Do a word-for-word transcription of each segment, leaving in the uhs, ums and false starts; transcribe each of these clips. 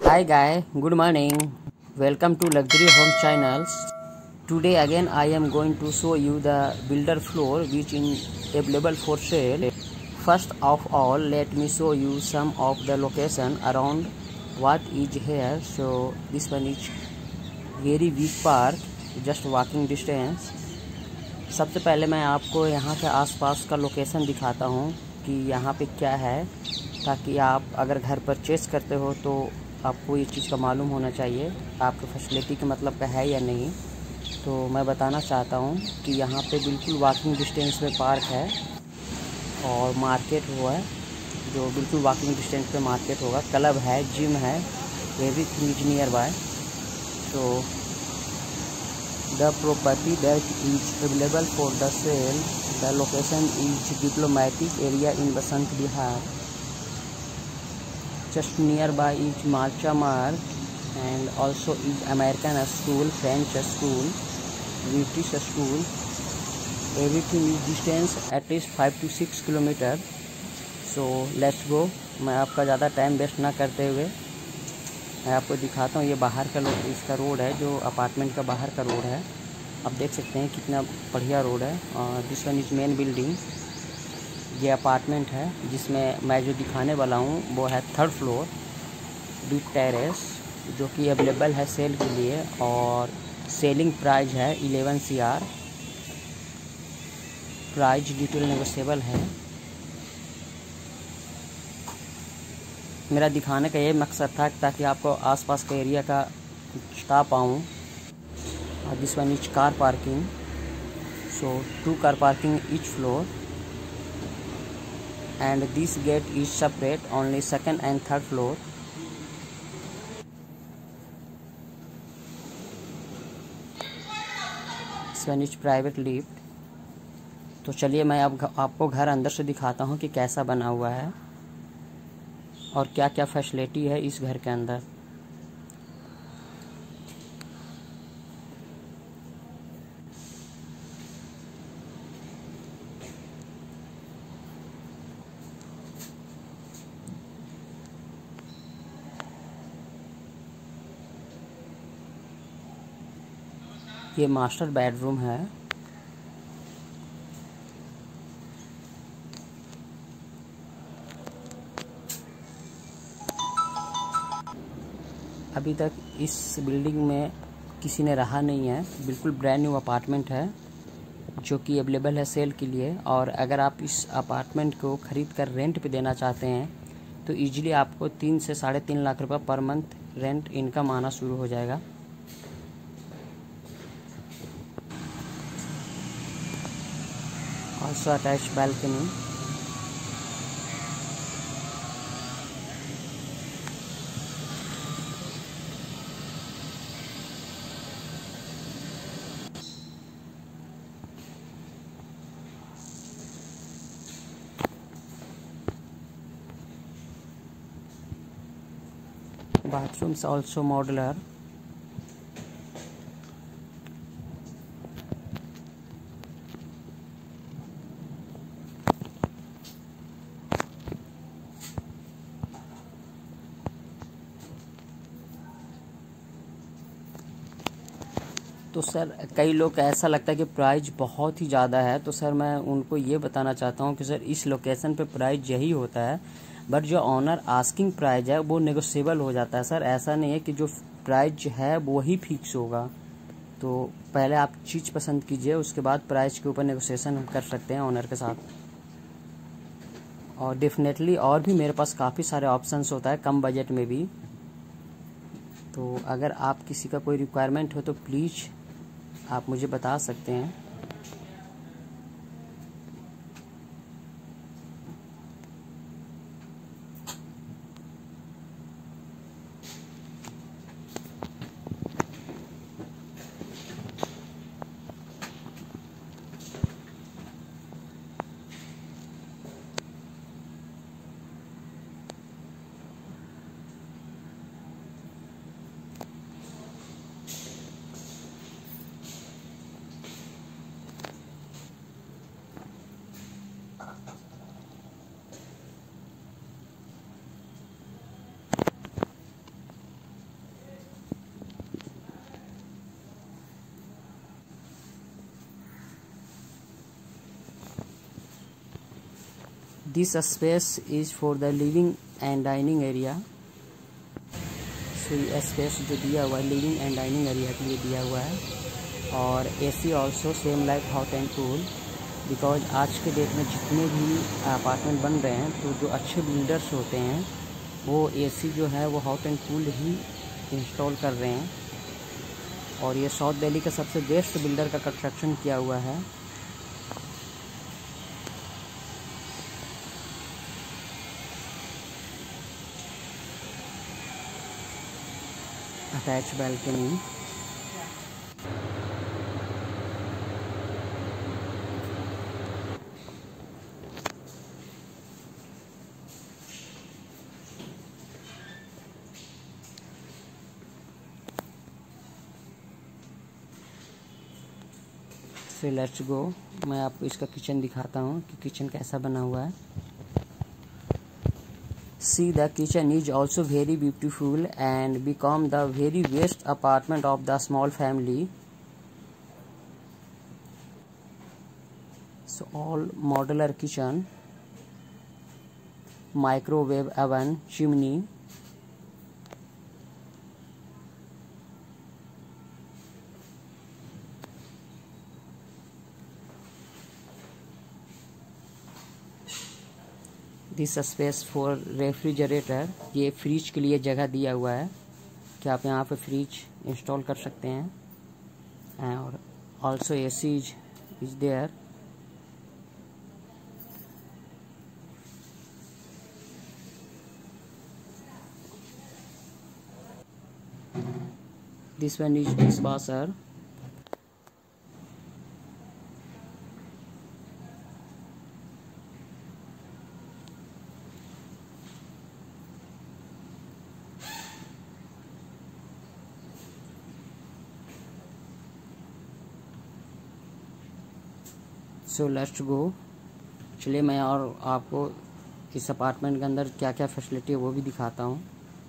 Hi guy, good morning. Welcome to Luxury Home Channels. Today again I am going to show you the builder floor which is available for sale. First of all, let me show you some of the location around what is here. So this one is very big park, just walking distance. सबसे पहले मैं आपको यहाँ के आसपास का location दिखाता हूँ कि यहाँ पे क्या है, ताकि आप अगर घर परचेस करते हो तो आपको ये चीज़ का मालूम होना चाहिए आपके फैसिलिटी के मतलब का है या नहीं। तो मैं बताना चाहता हूँ कि यहाँ पे बिल्कुल वॉकिंग डिस्टेंस में पार्क है और मार्केट हुआ है, जो बिल्कुल वॉकिंग डिस्टेंस पे मार्केट होगा, क्लब है, जिम है, एवरीथिंग इज नियर बाय। तो the property that is available for the sale, the location is diplomatic area in Basant Bihar. Just nearby is Marcha Marg and also is American school, French school, British school. Everything is distance at least five to six kilometer. So let's go. मैं आपका ज़्यादा time waste ना करते हुए मैं आपको दिखाता हूँ। ये बाहर का लोग इसका रोड है, जो अपार्टमेंट का बाहर का रोड है। आप देख सकते हैं कितना बढ़िया रोड है। और this one is main building. ये अपार्टमेंट है जिसमें मैं जो दिखाने वाला हूँ वो है थर्ड फ्लोर बिग टेरेस, जो कि अवेलेबल है सेल के लिए और सेलिंग प्राइस है eleven C R. Price detail negotiable है। मेरा दिखाने का ये मकसद था ताकि आपको आसपास का एरिया का बता पाऊँ। This one is car parking, so two car parking each floor and this gate is separate only second and third floor. This one is private lift. तो चलिए मैं अब आपको घर अंदर से दिखाता हूँ कि कैसा बना हुआ है और क्या क्या फैसिलिटी है इस घर के अंदर। ये मास्टर बेडरूम है। अभी तक इस बिल्डिंग में किसी ने रहा नहीं है, बिल्कुल ब्रांड न्यू अपार्टमेंट है जो कि अवेलेबल है सेल के लिए। और अगर आप इस अपार्टमेंट को ख़रीद कर रेंट पे देना चाहते हैं तो इजीली आपको तीन से साढ़े तीन लाख रुपए पर मंथ रेंट इनकम आना शुरू हो जाएगा। Also attach balcony. Bathrooms also modular. तो सर कई लोग का ऐसा लगता है कि प्राइस बहुत ही ज़्यादा है, तो सर मैं उनको ये बताना चाहता हूँ कि सर इस लोकेशन पे प्राइस यही होता है, बट जो ऑनर आस्किंग प्राइस है वो नेगोशिएबल हो जाता है। सर ऐसा नहीं है कि जो प्राइस है वो ही फिक्स होगा। तो पहले आप चीज़ पसंद कीजिए, उसके बाद प्राइस के ऊपर नेगोशिएशन हम कर सकते हैं ऑनर के साथ। और डेफिनेटली और भी मेरे पास काफ़ी सारे ऑप्शंस होता है कम बजट में भी। तो अगर आप किसी का कोई रिक्वायरमेंट हो तो प्लीज़ आप मुझे बता सकते हैं। This space is for the living and dining area. So ये स्पेस जो दिया हुआ है लिविंग एंड डाइनिंग एरिया के लिए दिया हुआ है। और AC also same like hot and cool, because आज के डेट में जितने भी अपार्टमेंट बन रहे हैं तो जो अच्छे बिल्डर्स होते हैं वो एसी जो है वो हॉट एंड कूल ही इंस्टॉल कर रहे हैं। और ये साउथ दिल्ली का सबसे बेस्ट बिल्डर का कंस्ट्रक्शन किया हुआ है। Attach balcony, so let's go. मैं आपको इसका किचन दिखाता हूँ कि किचन कैसा बना हुआ है। See, the kitchen is also very beautiful and become the very best apartment of the small family. So all modular kitchen, microwave oven, chimney, this space for refrigerator, ये फ्रिज के लिए जगह दिया हुआ है कि आप यहाँ पे फ्रिज इंस्टॉल कर सकते हैं। और also AC is is there. This one is dishwasher. So let's go. चलिए मैं और आपको इस अपार्टमेंट के अंदर क्या क्या फैसिलिटी है वो भी दिखाता हूँ।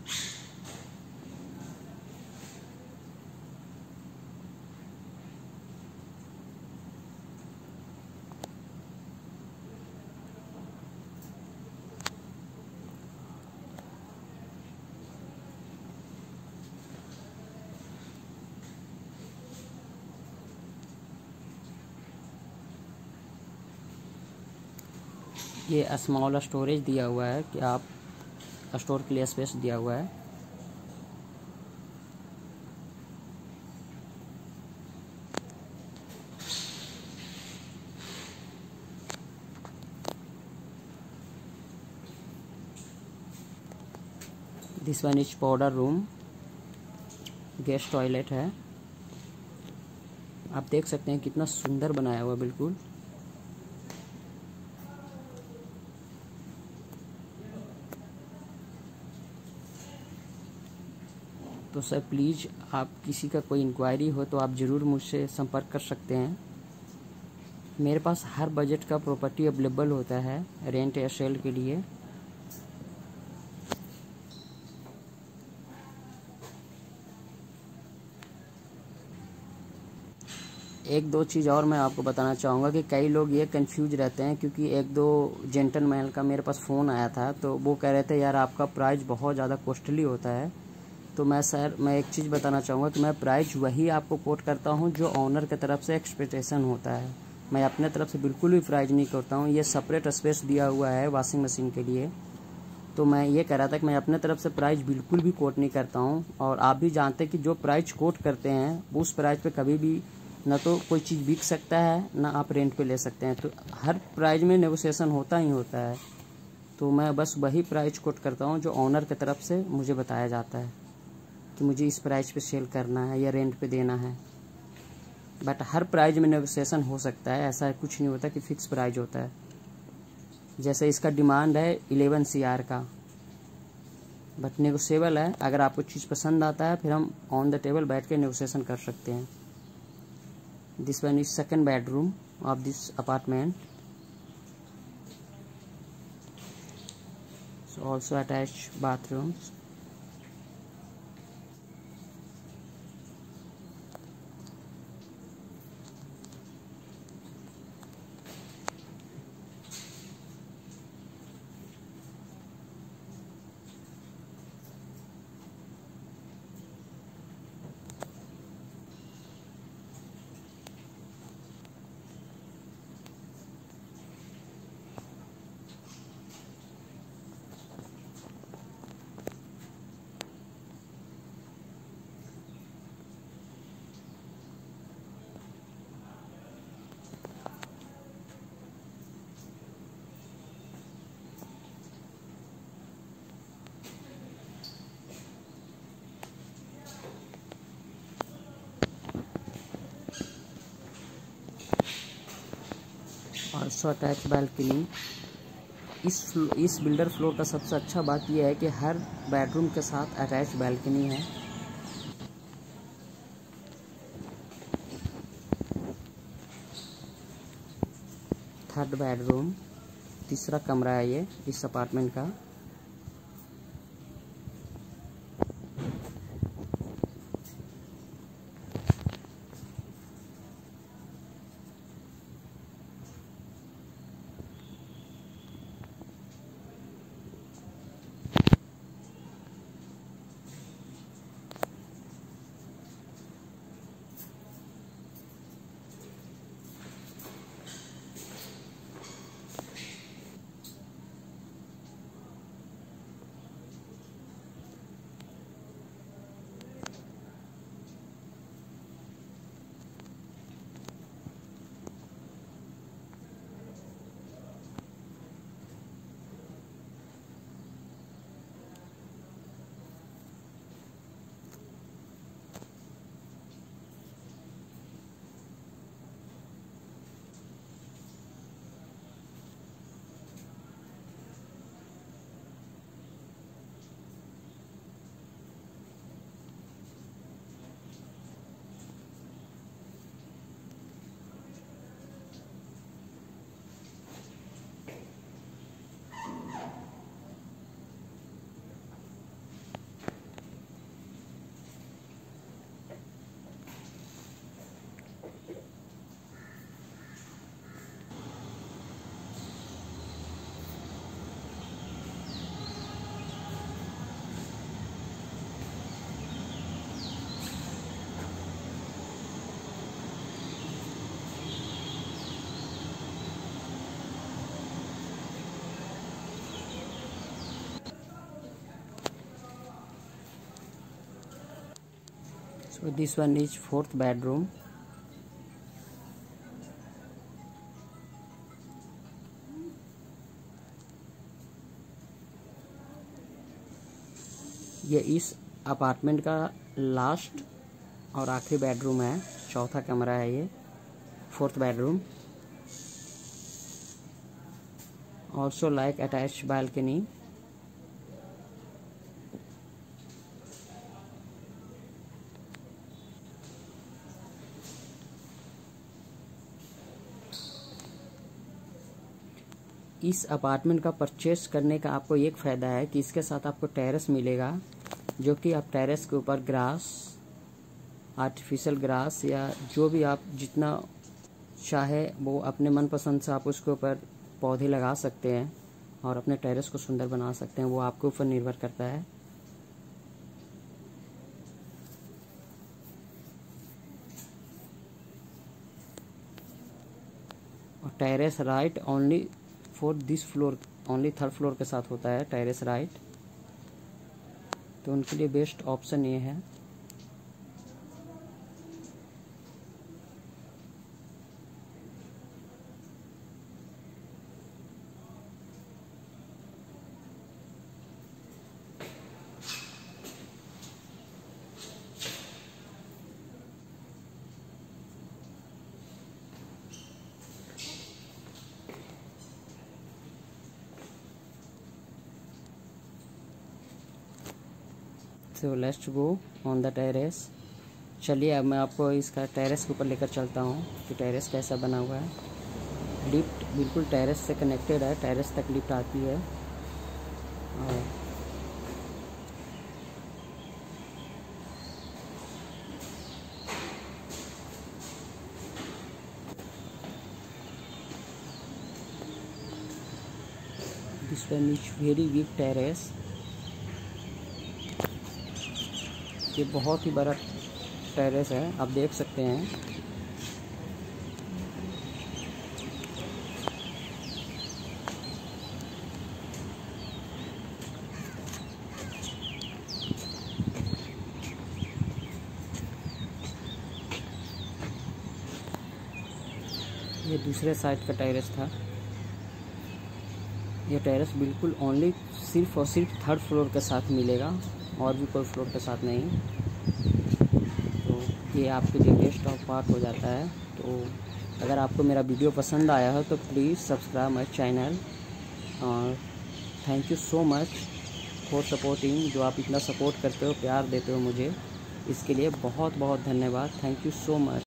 ये स्मॉल स्टोरेज दिया हुआ है कि आप स्टोर के लिए स्पेस दिया हुआ है। This one is powder room, guest toilet है। आप देख सकते हैं कितना सुंदर बनाया हुआ बिल्कुल। तो सर प्लीज़ आप किसी का कोई इंक्वायरी हो तो आप ज़रूर मुझसे संपर्क कर सकते हैं। मेरे पास हर बजट का प्रॉपर्टी अवेलेबल होता है रेंट या सेल के लिए। एक दो चीज़ और मैं आपको बताना चाहूँगा कि कई लोग ये कंफ्यूज रहते हैं, क्योंकि एक दो जेंटलमैन का मेरे पास फ़ोन आया था तो वो कह रहे थे यार आपका प्राइस बहुत ज़्यादा कॉस्टली होता है। तो मैं सर मैं एक चीज़ बताना चाहूँगा कि मैं प्राइस वही आपको कोट करता हूँ जो ऑनर की तरफ से एक्सपेक्टेशन होता है। मैं अपने तरफ से बिल्कुल भी प्राइस नहीं करता हूँ। ये सेपरेट स्पेस दिया हुआ है वॉशिंग मशीन के लिए, तो मैं ये कह रहा था कि मैं अपने तरफ से प्राइस बिल्कुल भी कोट नहीं करता हूँ। और आप भी जानते हैं कि जो प्राइस कोट करते हैं वो उस प्राइस पे कभी भी ना तो कोई चीज़ बिक सकता है ना आप रेंट पे ले सकते हैं। तो हर प्राइस में नेगोशिएशन होता ही होता है। तो मैं बस वही प्राइस कोट करता हूँ जो ऑनर की तरफ से मुझे बताया जाता है कि मुझे इस प्राइस पे सेल करना है या रेंट पे देना है। बट हर प्राइस में नेगोशिएशन हो सकता है, ऐसा कुछ नहीं होता कि फिक्स प्राइस होता है। जैसे इसका डिमांड है इलेवन सी आर का, बट नेगोशिएबल है। अगर आपको चीज़ पसंद आता है फिर हम ऑन द टेबल बैठ के नेगोशिएशन कर सकते हैं। This one is second bedroom of this apartment, so also attach bathrooms. Also attach balcony. इस इस बिल्डर फ्लोर का सबसे अच्छा बात यह है कि हर बेडरूम के साथ अटैच बालकनी है। थर्ड बेडरूम, तीसरा कमरा है ये इस अपार्टमेंट का। So this one is fourth bedroom. ये इस अपार्टमेंट का लास्ट और आखिरी बेडरूम है, चौथा कमरा है ये, fourth bedroom. Also like attached balcony. इस अपार्टमेंट का परचेस करने का आपको एक फ़ायदा है कि इसके साथ आपको टेरेस मिलेगा, जो कि आप टेरेस के ऊपर ग्रास, आर्टिफिशियल ग्रास या जो भी आप जितना चाहे वो अपने मनपसंद से आप उसके ऊपर पौधे लगा सकते हैं और अपने टेरेस को सुंदर बना सकते हैं। वो आपके ऊपर निर्भर करता है। और terrace right only for this floor, only third floor के साथ होता है टेरेस राइट, तो उनके लिए बेस्ट ऑप्शन ये है। So let's go on the terrace. चलिए अब मैं आपको इसका टेरेस के ऊपर लेकर चलता हूँ कि टेरेस कैसा बना हुआ है। लिफ्ट बिल्कुल टेरेस से कनेक्टेड है, टेरेस तक लिफ्ट आती है। और this one is very big terrace. ये बहुत ही बड़ा टेरेस है, आप देख सकते हैं। ये दूसरे साइड का टेरेस था। ये टेरेस बिल्कुल ओनली सिर्फ और सिर्फ थर्ड फ्लोर के साथ मिलेगा और भी कोई फ्लोर के साथ नहीं। तो ये आपके लिए बेस्ट ऑफ पार्ट हो जाता है। तो अगर आपको मेरा वीडियो पसंद आया हो तो प्लीज़ सब्सक्राइब माई चैनल। और thank you so much for supporting, जो आप इतना सपोर्ट करते हो, प्यार देते हो मुझे, इसके लिए बहुत बहुत धन्यवाद। Thank you so much.